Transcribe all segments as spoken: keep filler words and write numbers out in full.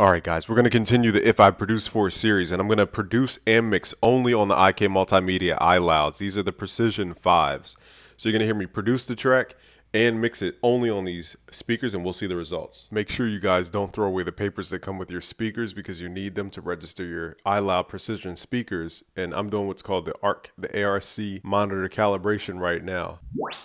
Alright guys, we're going to continue the If I Produce For series, and I'm going to produce and mix only on the I K Multimedia iLouds. These are the Precision fives. So you're going to hear me produce the track and mix it only on these speakers, and we'll see the results. Make sure you guys don't throw away the papers that come with your speakers because you need them to register your iLoud Precision speakers. And I'm doing what's called the A R C, the A R C monitor calibration right now.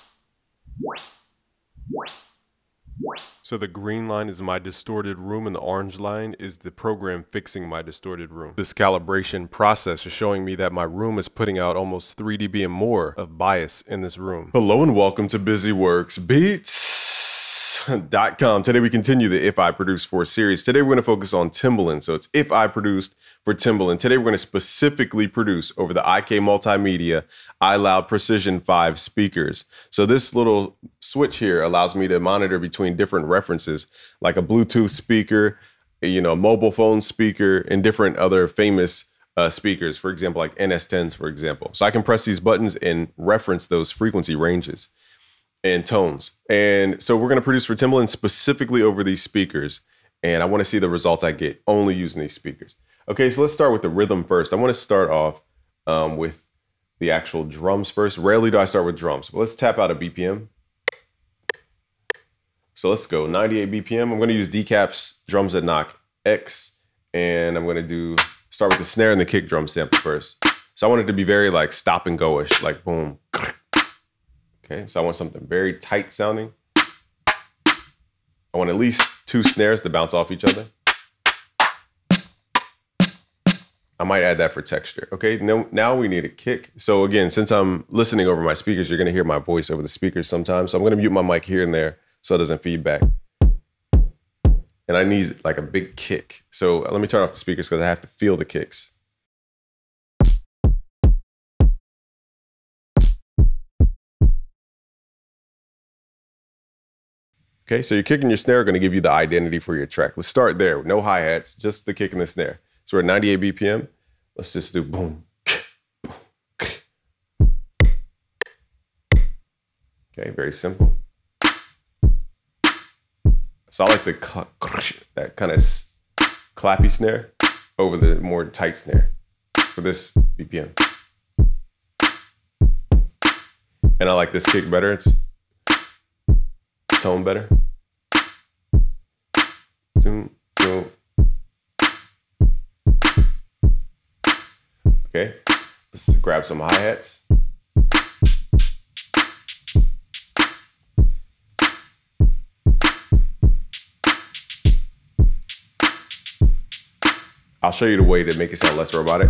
So the green line is my distorted room and the orange line is the program fixing my distorted room. This calibration process is showing me that my room is putting out almost three D B and more of bias in this room. Hello and welcome to BusyWorks Beats dot com. Today we continue the If I Produce For series. Today we're going to focus on Timbaland. So it's If I Produced for Timbaland. Today we're going to specifically produce over the I K Multimedia iLoud Precision five speakers. So this little switch here allows me to monitor between different references, like a Bluetooth speaker, you know, a mobile phone speaker, and different other famous uh, speakers, for example, like N S tens, for example. So I can press these buttons and reference those frequency ranges and tones. And so we're going to produce for Timbaland specifically over these speakers. And I want to see the results I get only using these speakers. Okay, so let's start with the rhythm first. I want to start off um, with the actual drums first. Rarely do I start with drums, but let's tap out a B P M. So let's go ninety-eight B P M. I'm going to use Decap's drums that knock X, and I'm going to do start with the snare and the kick drum sample first. So I want it to be very like stop and go-ish, like boom. Okay, so I want something very tight sounding. I want at least two snares to bounce off each other. I might add that for texture. Okay, now, now we need a kick. So again, since I'm listening over my speakers, you're gonna hear my voice over the speakers sometimes. So I'm gonna mute my mic here and there so it doesn't feedback. And I need like a big kick. So let me turn off the speakers because I have to feel the kicks. Okay, so your kick and your snare are gonna give you the identity for your track. Let's start there, no hi-hats, just the kick and the snare. So we're at ninety-eight B P M. Let's just do boom, boom. Okay, very simple. So I like the that kind of clappy snare over the more tight snare for this B P M. And I like this kick better. It's tone better. Doom, doom. Okay, let's grab some hi-hats. I'll show you the way to make it sound less robotic.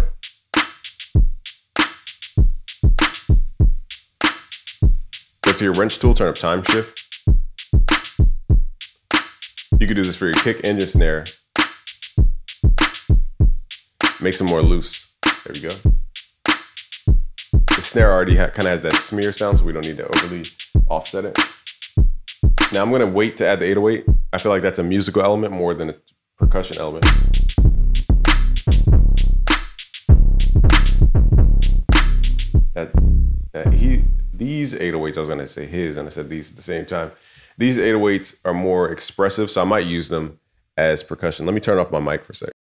Go to your wrench tool, turn up time shift. You can do this for your kick and your snare. Makes them more loose. There we go. The snare already kind of has that smear sound, so we don't need to overly offset it. Now I'm going to wait to add the eight oh eight. I feel like that's a musical element more than a percussion element. That, that he, these eight oh eights, I was going to say his, and I said these at the same time. These eight oh eights are more expressive, so I might use them as percussion. Let me turn off my mic for a second.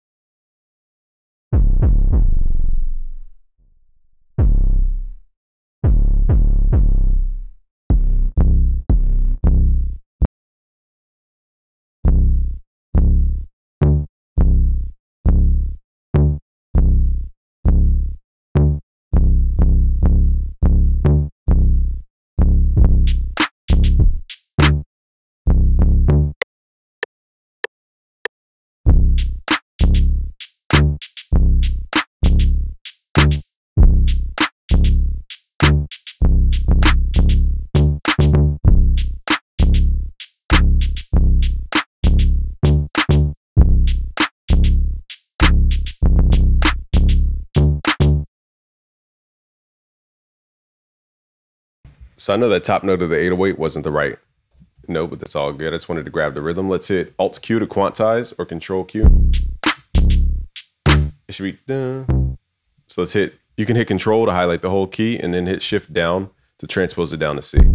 So I know that top note of the eight oh eight wasn't the right note, but that's all good. I just wanted to grab the rhythm. Let's hit Alt Q to quantize or Control Q. It should be dun. So let's hit, you can hit Control to highlight the whole key and then hit Shift down to transpose it down to C.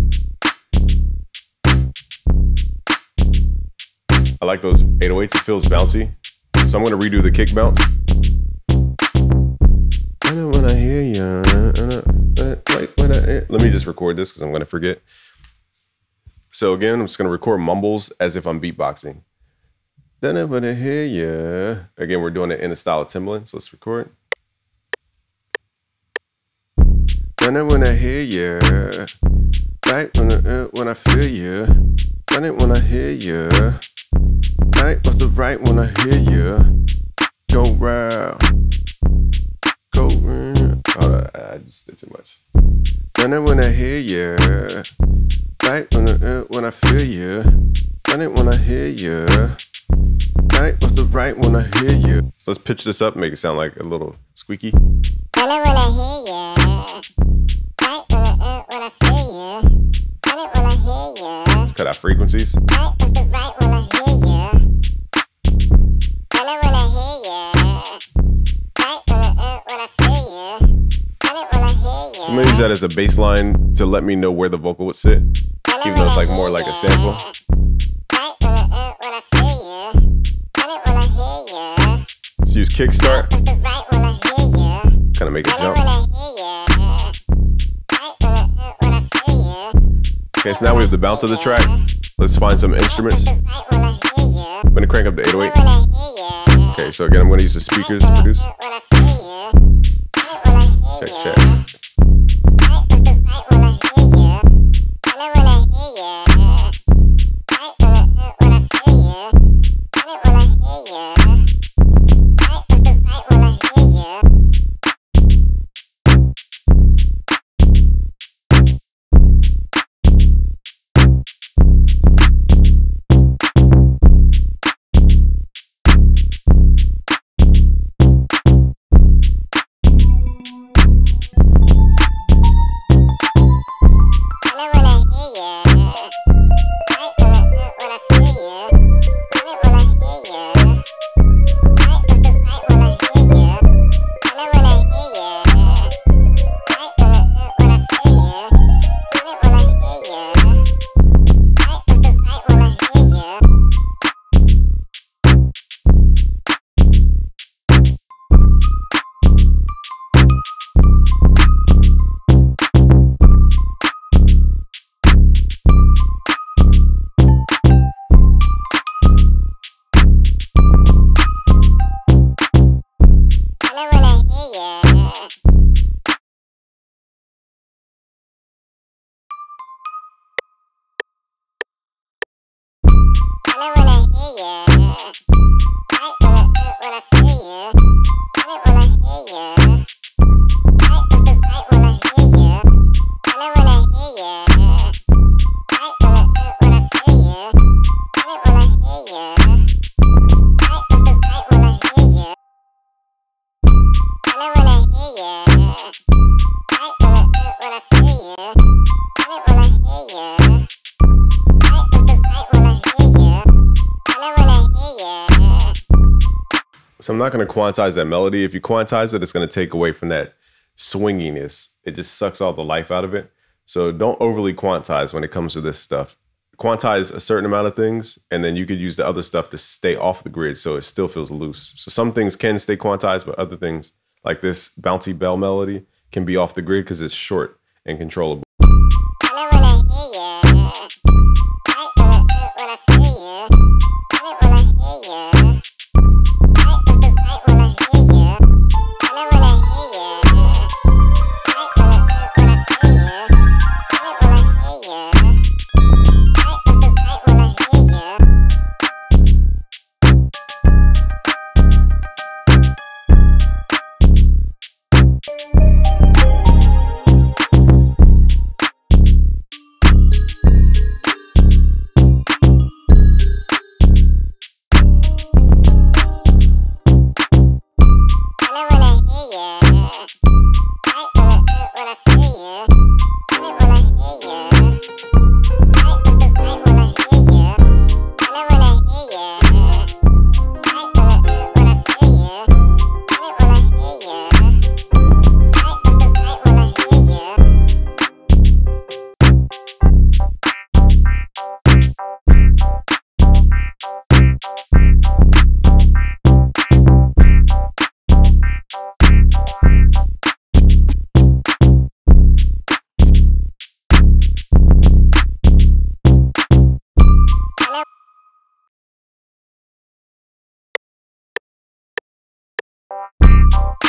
I like those eight oh eights, it feels bouncy. So I'm gonna redo the kick bounce. I know when I hear you. Like when I, let me just record this because I'm gonna forget. So again, I'm just gonna record mumbles as if I'm beatboxing. Then I wanna hear you. Again, we're doing it in the style of Timbaland. So let's record. Then I wanna hear you. Right when I, when I feel you. Then it when I hear you. Right with the right when I hear you. Go round. Go round. Oh, I just did too much. Then it when I hear you. Right when I, when I feel you. Then it when I hear you. Right with the right when I hear you. So let's pitch this up, make it sound like a little squeaky. Then it when I hear you. Right when I, when I feel you. Then it when I hear you. Let's cut out frequencies. Right with the right when I hear you. Then it when I hear you. Right when I, when I feel you. Then it when I hear you. So I'm gonna use that as a baseline to let me know where the vocal would sit, even though it's like more like a sample. Right when I, when I feel you. Then it when I hear you. So use kickstart, With the right when I hear you. kind of make it Then it when jump. I hear you. Right when I, when I feel you. Okay, so now we have the bounce of the track. Let's find some instruments. Right when I hear you. I'm gonna crank up the eight oh eight. When I hear you. Okay, so again, I'm gonna use the speakers to produce. When I feel you. When I hear Check, you. check. Right with the right when I hear you. When I when I hear you. Right when I when I feel you. When I when I hear you. Right with the right when I hear you. When I when I hear you. Right when I when I feel you. When I when I hear you. Right with the right when I hear you. When I when I hear you. Right when I when I feel you. When I when I hear you. Right with the right when I hear you. When I when I hear you. When I when I hear you. Right when I when I feel you. When I when I hear you. Right with the right when I hear you. When I when I hear you. Right when I when I feel you. When I when I hear you. Right with the right when I hear you. When I when I hear you. Right when I when I feel you. When I when I hear you. Right with the right when I hear you. When I when I hear you. So I'm not gonna quantize that melody. If you quantize it, it's gonna take away from that swinginess. It just sucks all the life out of it. So don't overly quantize when it comes to this stuff. Quantize a certain amount of things, and then you could use the other stuff to stay off the grid so it still feels loose. So some things can stay quantized, but other things, like this bouncy bell melody, can be off the grid because it's short and controllable. When I when I hear you. Right when I when I feel you. When I when I hear you. Right with the right when I hear you. When I when I hear you. Right when I when I feel you. When I when I hear you. Right with the right when I hear you.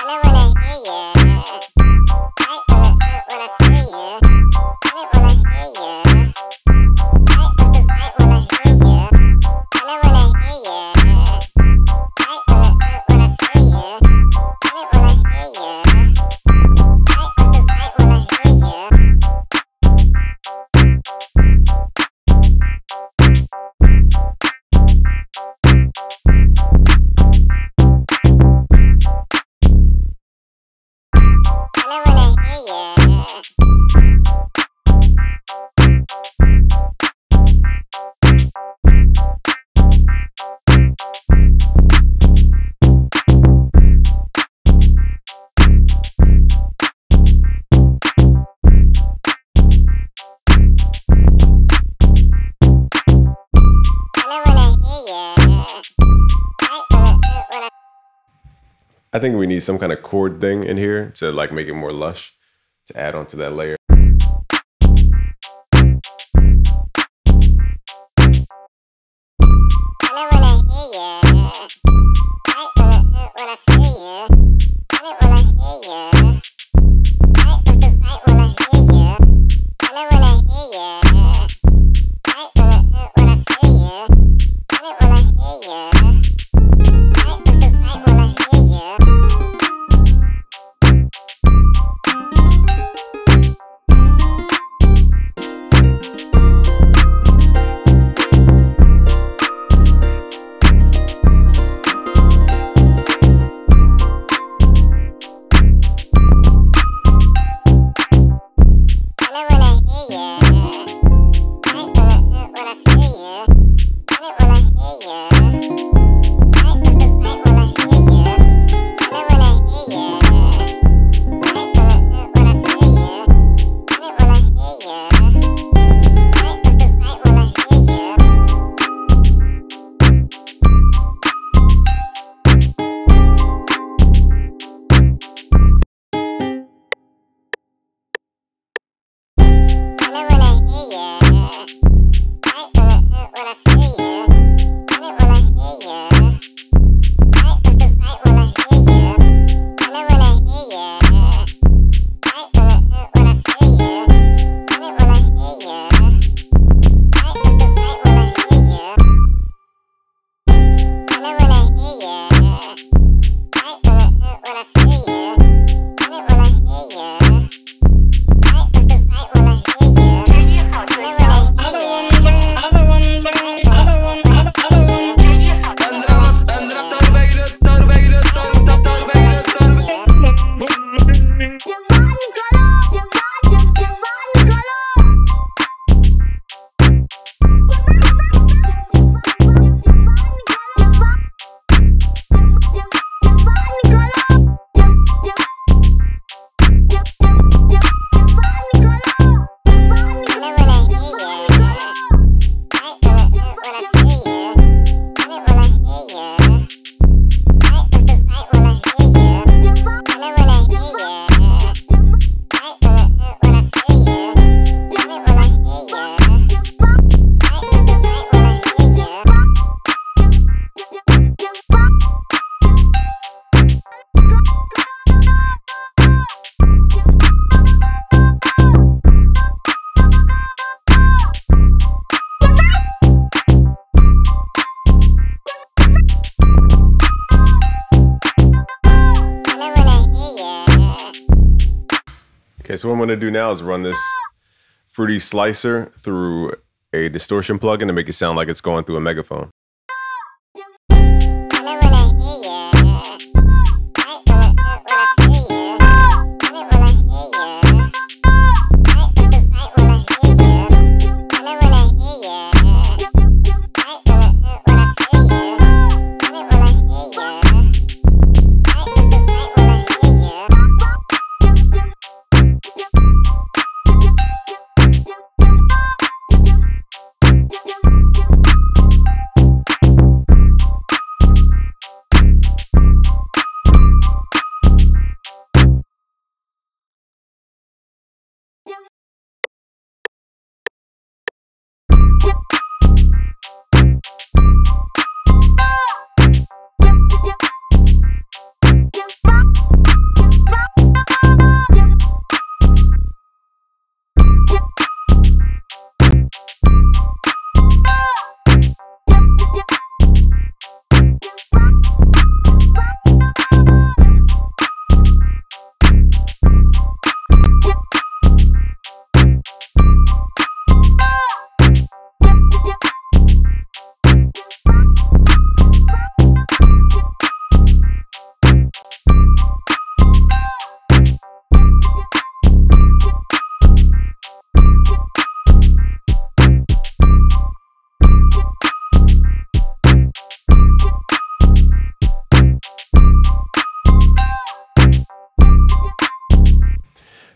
I think we need some kind of chord thing in here to like make it more lush, to add onto that layer. Okay, so what I'm gonna do now is run this Fruity Slicer through a distortion plugin to make it sound like it's going through a megaphone.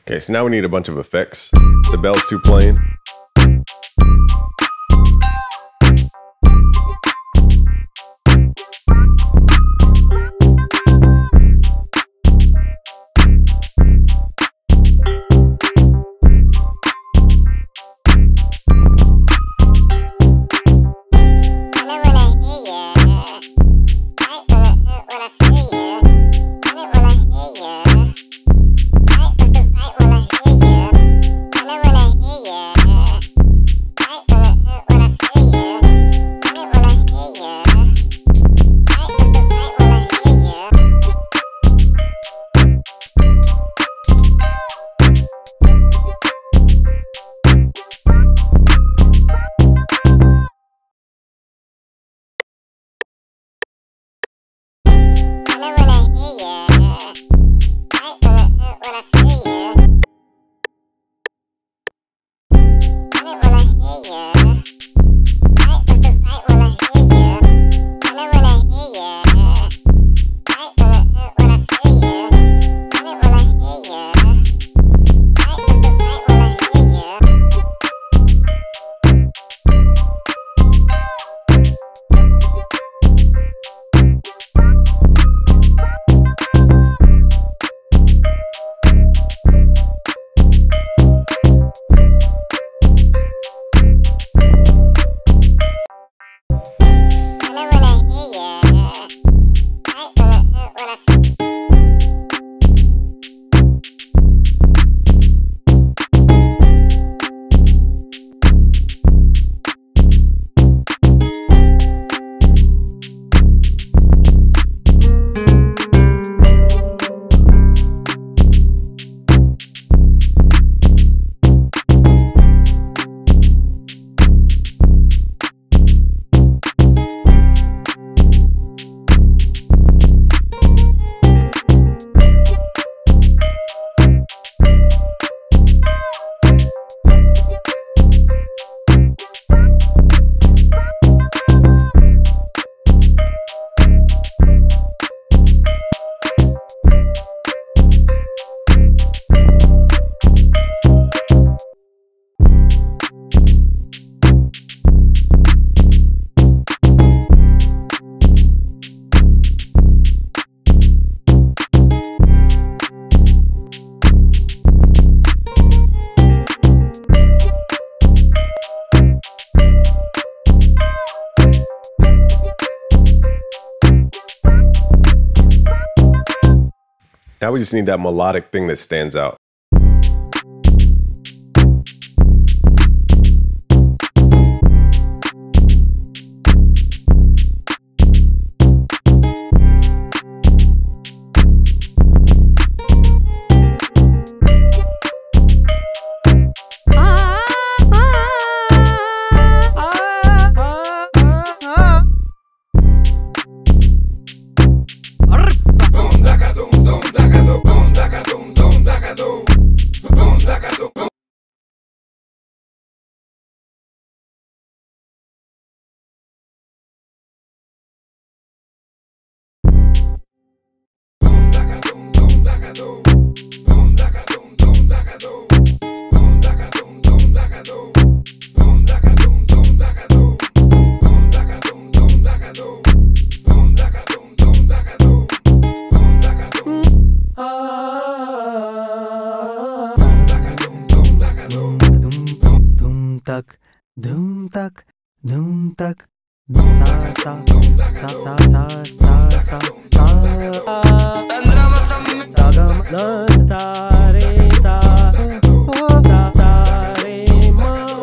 Okay, so now we need a bunch of effects. The bell's too plain. Now we just need that melodic thing that stands out. tak, dum tak, dum tak, sa sa sa sa sa sa sa sa. Sagam dan ta re ta ta ta re ma.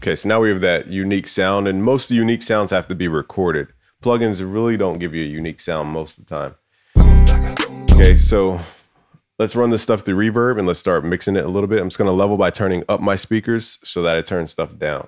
Okay, so now we have that unique sound, and most unique sounds have to be recorded. Plugins really don't give you a unique sound most of the time. Okay, so let's run this stuff through reverb and let's start mixing it a little bit. I'm just gonna level by turning up my speakers so that I turn stuff down.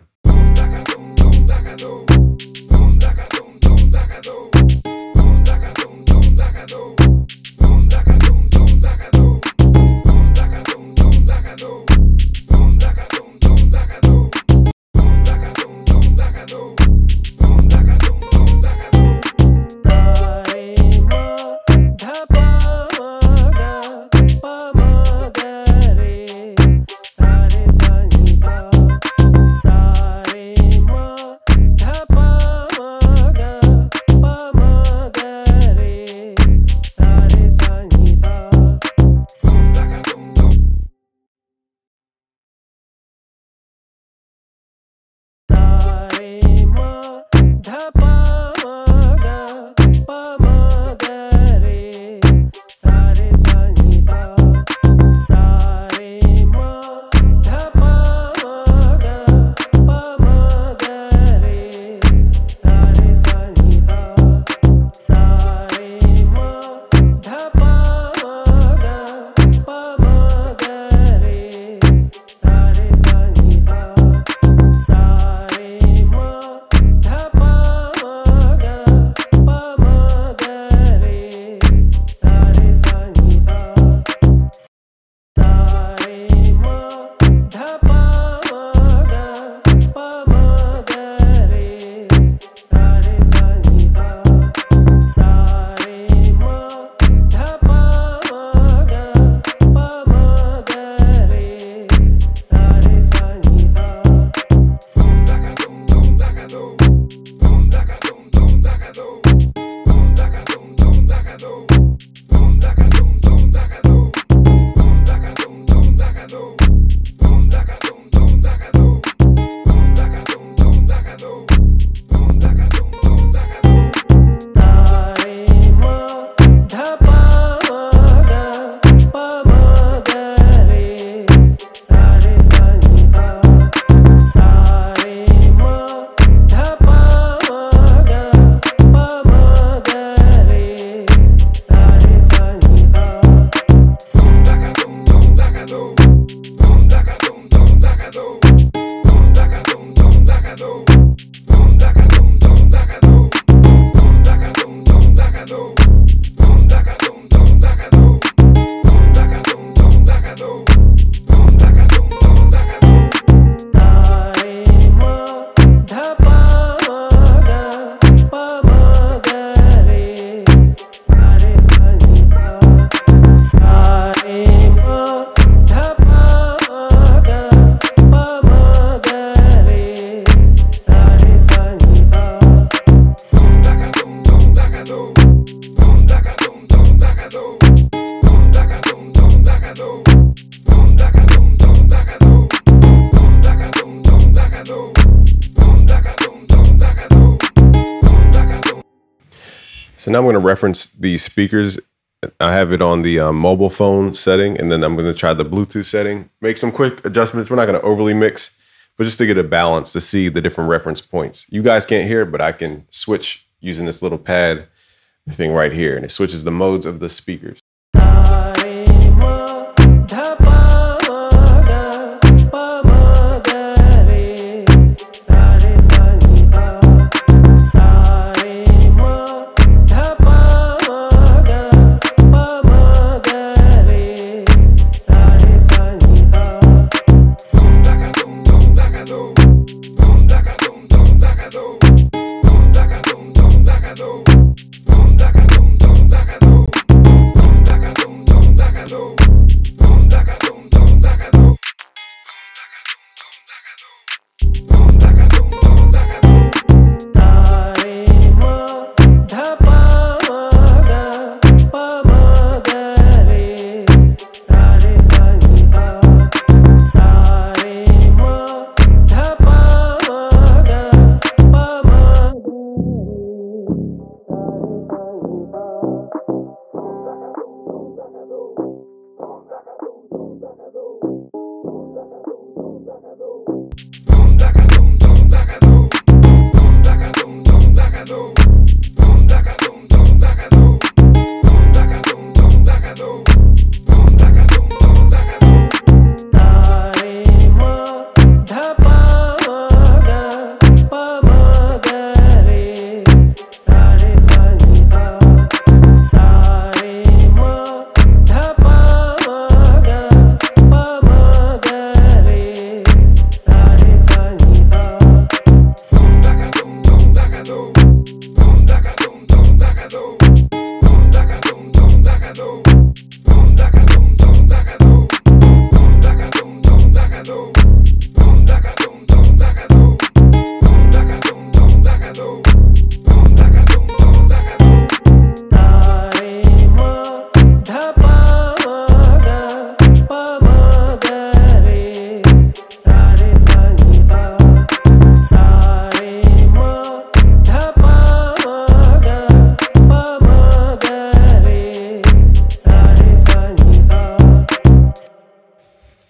So now I'm going to reference these speakers. I have it on the uh, mobile phone setting, and then I'm going to try the Bluetooth setting. Make some quick adjustments. We're not going to overly mix, but just to get a balance to see the different reference points. You guys can't hear it, but I can switch using this little pad thing right here, and it switches the modes of the speakers.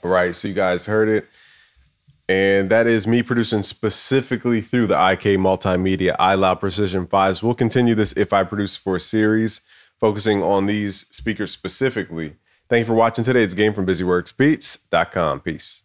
Right, so you guys heard it. And that is me producing specifically through the I K Multimedia iLoud Precision fives. We'll continue this If I Produce for a series, focusing on these speakers specifically. Thank you for watching today. It's Game from Busy Works Beats dot com. Peace.